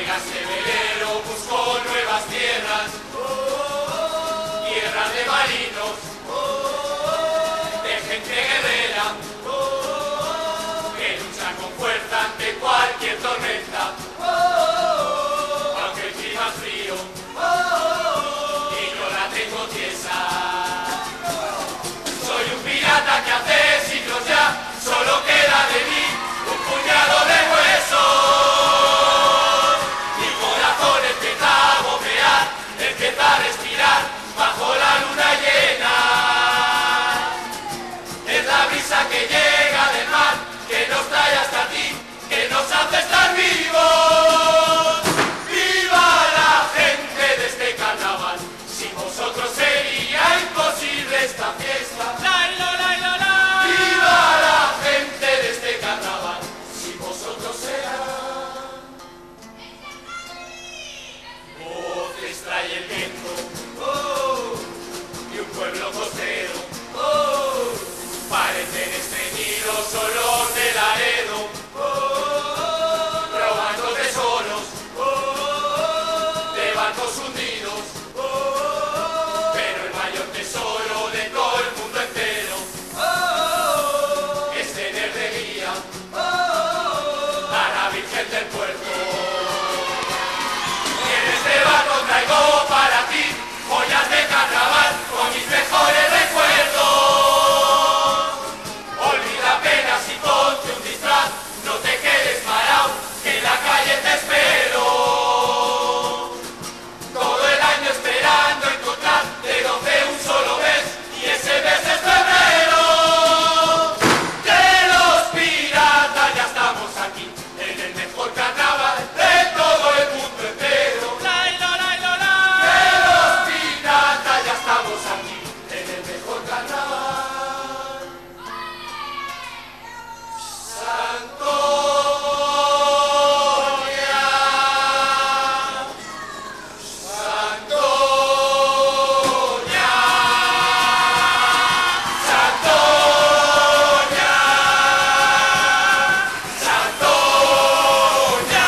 ese velero buscó nuevas tierras, tierras de marinos, de gente guerrera, que lucha con fuerza ante cualquier tormenta, aunque el clima es frío y yo la tengo tiesa. Soy un pirata que hace siglos ya solo queda de mí un puñado de huesos. Mi corazón empieza a bombear, empieza a respirar bajo la luna llena. Es la brisa que llega del mar, que nos trae hasta ti, que nos hace estar vivos. ¡Viva la gente de este carnaval! Sin vosotros sería imposible esta fiesta. ¡Viva la gente de este carnaval! Sin vosotros será. Voces trae el viento, y un pueblo costero, parecen estreñidos solos de Laredo, robando tesoros de barcos hundidos, pero el mayor tesoro de todo el mundo entero es tener de guía a la Virgen del Puerto. Y en este barco traigo para ti joyas de carnaval con mis mejores recuerdos. Olvida penas y ponte un disfraz, no te quedes parado, que en la calle te espero. Todo el año esperando encontrar de donde un solo mes, y ese mes es febrero. Que los piratas ya estamos aquí, en el mejor carnaval de todo el mundo entero. Que los piratas ya estamos aquí, en el mejor carnaval. Santoña, Santoña, Santoña, Santoña.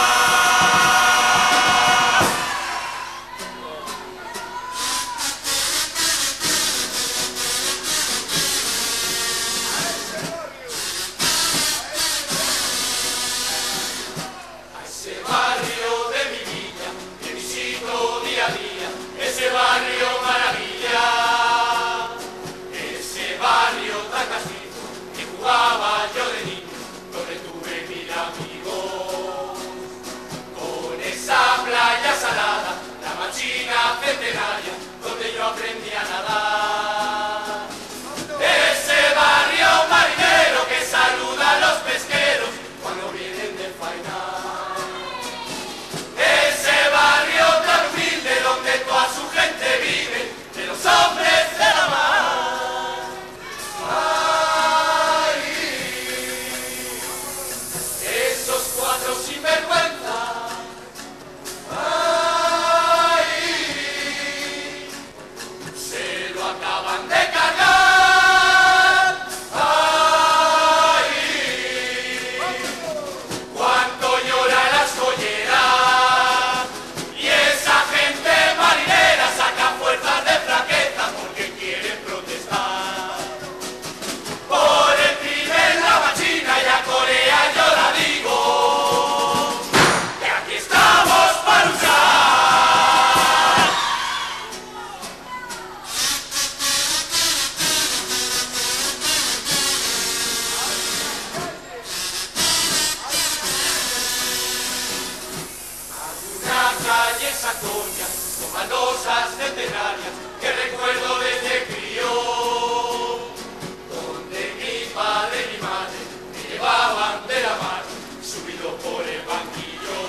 A ese barrio de mi villa, que visito día a día, ese barrio maravilla, ese barrio tan castizo que jugaba yo de niño, donde tuve mil amigos, con esa playa salada, la machina centenaria, donde yo aprendí a nadar. Ese barrio marinero que saluda a los pesqueros cuando vienen de faenar. Ese barrio tan humilde donde toda su gente vive, de los hombres de la mar. Ay, esos cuatro sinvergüenzas. Ay, se lo acaban de cargar. Ay, cuánto llora la escollera, y esa gente marinera saca fuerzas de flaqueza porque quieren protestar por el crimen, la machina y a Corea. Yo la digo que aquí estamos para luchar. Una calle en Santoña, con baldosas centenarias, que recuerdo desde crío, donde mi padre y mi madre me llevaban de la mano, subido por el banquillo.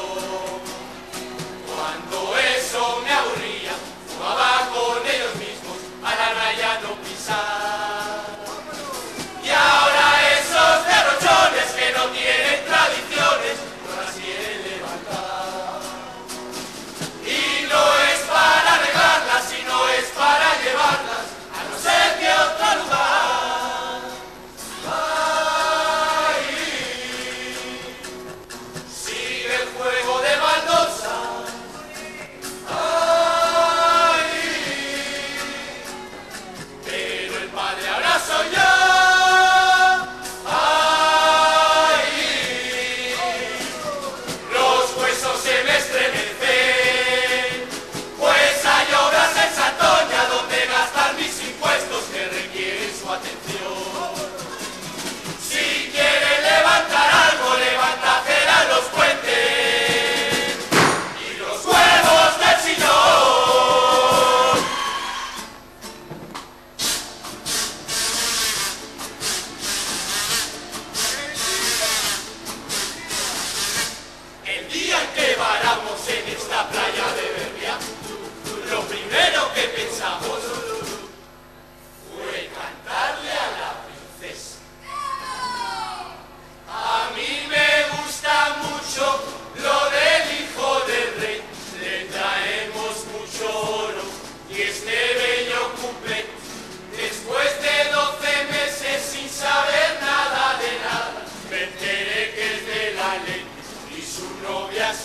Cuando eso me aburría, jugaba con ellos mismos a la raya no pisar. Y ahora esos derrochones que no tienen tradiciones, no las quieren levantar. Y no es para arreglarlas, sino es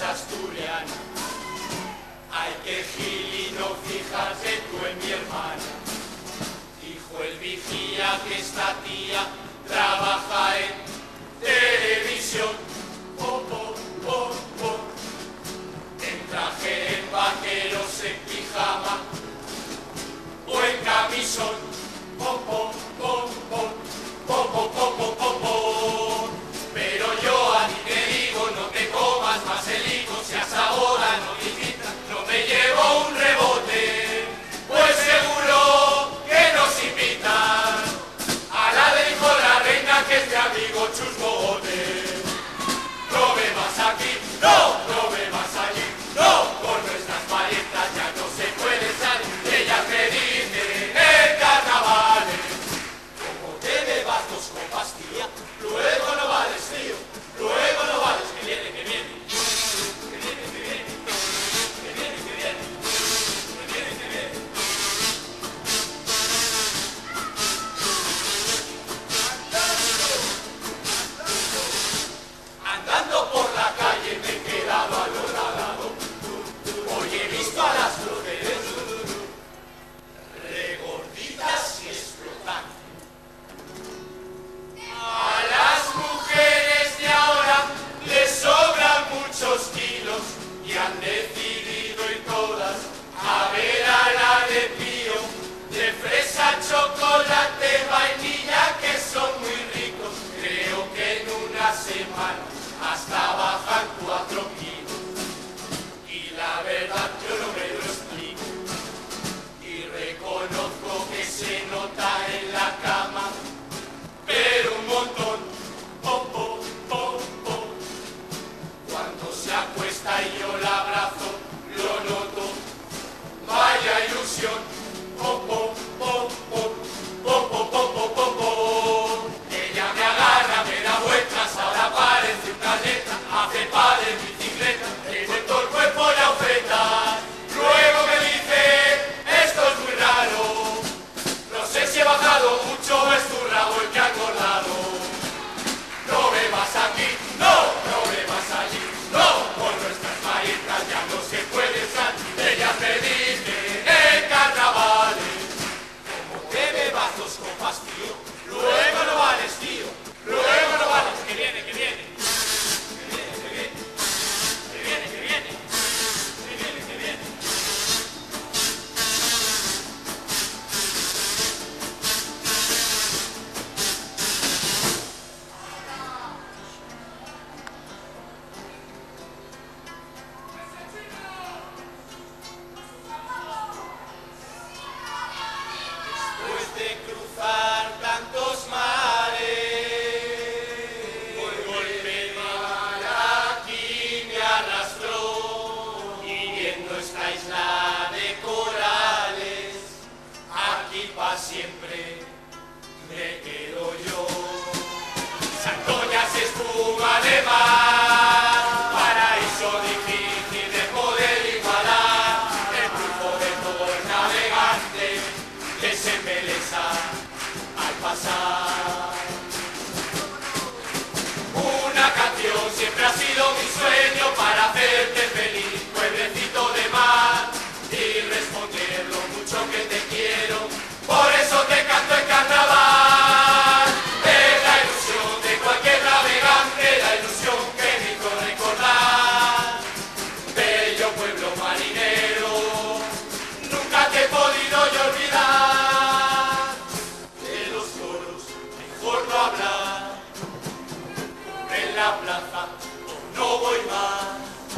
asturiana. Ay, que gil y no fijarte tú en mi hermana. Dijo el vigía que esta tía trabaja en televisión. Oh, oh, oh, oh. En traje, en vaqueros, en pijama o en camisón. Oh, oh, oh, oh. Oh, oh, oh, oh, oh, oh. Pero yo a ti te digo, no te comas más el higo, si hasta ahora no visitas, no me llevo un rebote, pues seguro que nos invitan a la de hijo de la reina, que es mi amigo Chusmote. No me vas aquí, no, no me vas allí, no, con nuestras paletas ya no se puede salir, ellas me dicen en carnavales. Como te bebas dos copas, tía, luego no vales, tío, luego no vales, que viene, que viene, que viene, que viene, que viene, que viene, que viene, que viene. Andando por la calle me he quedado anonadado, hoy he visto a las mujeres regorditas y explotantes. A las mujeres de ahora les sobran muchos kilos y han decidido ir todas a ver a la de Pío, de fresa, chocolate, vainilla, que son muy ricos. Creo que en una semana hasta bajan 4 kilos. Y la verdad yo no me lo explico. Y reconozco que se nota en la cama, pero un montón, oh, oh, oh, oh. Cuando se acuesta y yo la abrazo, lo noto, vaya ilusión, oh, oh, oh, oh, oh, oh, oh, oh, oh, oh. Ella me agarra, me da vueltas, ahora parece una letra, hace padre en bicicleta, le todo el cuerpo la oferta. Luego me dice, esto es muy raro, no sé si he bajado mucho o es tu rabo el que ha engordado. No me vas aquí, no, no me vas allí, no, con nuestras maestras ya no se puede salir. Ellas me dicen en carnavales, como te bebas dos copas, tío, luego no vales, tío, luego no vales, que viene, que viene, que viene, que viene, que viene, que viene, que viene, que viene. Después de cruzar tantos mares, un golpe mar aquí me arrastró, y viendo esta isla de corales, aquí pa' siempre me quedo yo. Santoña es espuma de mar, paraíso difícil de poder igualar, el flujo de todo el navegante que se embeleza al pasar. Una canción siempre ha sido mi sueño para hacerte feliz, pueblecito de mar, y responder lo mucho que te quiero, por eso te canto en carnaval. Es la ilusión de cualquier navegante, la ilusión que me hizo recordar, bello pueblo marinero, nunca te he podido yo olvidar. De los toros mejor no hablar, en la plaza no voy más,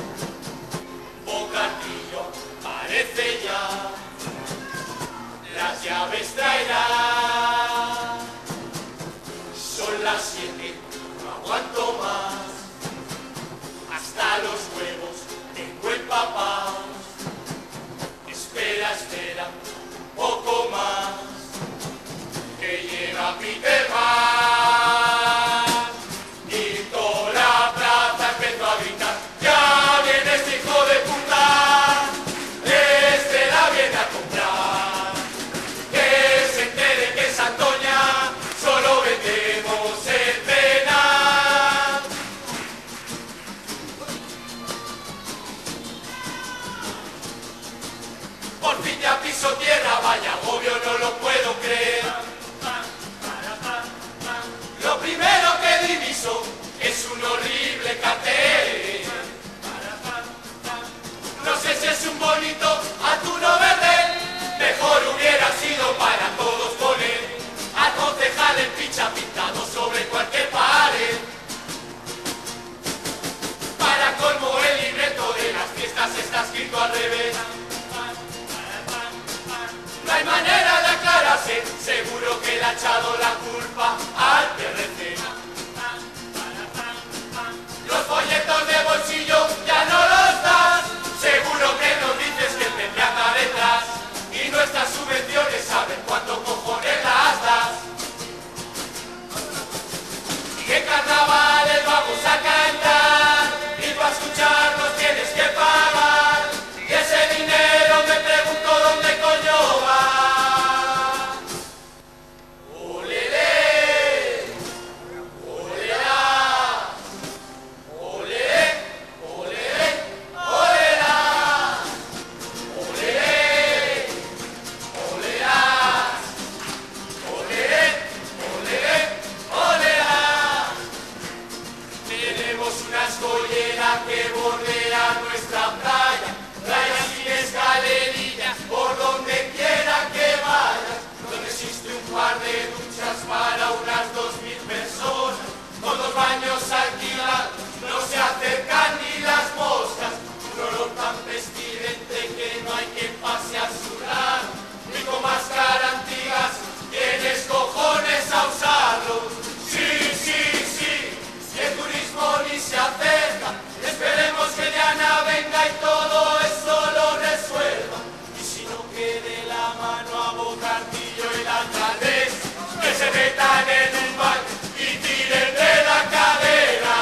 Bocadillo parece ya, las llaves traerá, son las 7, no aguanto más, hasta los huevos tengo empapados, espera, espera, un poco más, que llega Peter Pan, y toda la plaza empezó a gritar, ya viene este hijo de puta, este la viene a comprar, que se entere Por fin ya piso tierra, vaya agobio, no lo puedo creer. Lo primero que diviso es un horrible cartel. No sé si es un bonito atuno verde, mejor hubiera sido para todos poner al concejal en picha pintado sobre cualquier pared. Para colmo el libreto de las fiestas está escrito al revés. No hay manera de aclararse, seguro que le ha echado la culpa al PRC. Los folletos de bolsillo ya no los das, seguro que nos dices que el PP anda detrás y nuestras subvenciones saben cuánto cojones las das. Y en carnavales vamos a cantar y para escucharnos tienes que pagar, y ese dinero me pregunto dónde coño va. Olé, olera, olé, olé, olera, olé, olera, olé, olé, olera. Tenemos una escollera que bordea nuestra playa, playa sin escalerillas, por donde quiera que vayas, donde existe un par de duchas para unas 2000 personas, con 2 baños alquilados, no se acercan ni las moscas, un olor tan pestilente que no hay quien pase a su lado, ni con máscara antigas tienes cojones a usarlo. Sí, sí, sí, si el turismo ni se acerca, esperemos que Diana venga y todo esto lo resuelva. Y si no, que dé la mano a Bocardillo y la alcaldesa, que se metan en un baño y tiren de la cadera.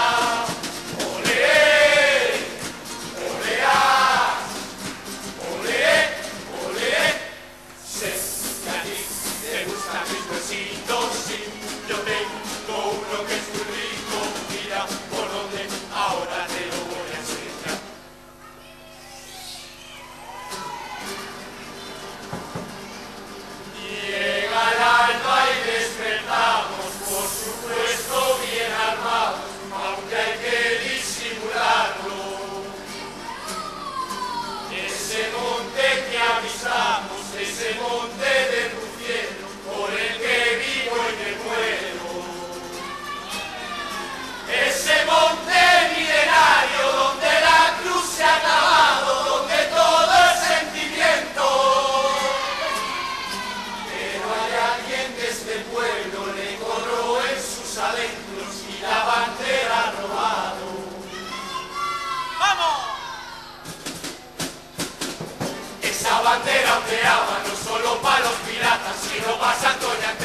Olé, olea, olé, olé. Sé que a ti te gustan mis besitos, sí, yo tengo uno que es muy rico, mira por donde ahora te lo voy a enseñar. Llega el alba y despertamos, por supuesto bien armados, aunque hay que disimularlo. Ese monte que avisamos, ese monte de Rufiero, por el que vivo y me muero. Ese monte milenario donde la cruz se ha clavado, donde todo es sentimiento. Pero hay alguien de este pueblo le corroe en sus adentros y la bandera ha robado. ¡Vamos! Esa bandera ondeaba no solo para los piratas, sino para Santoña.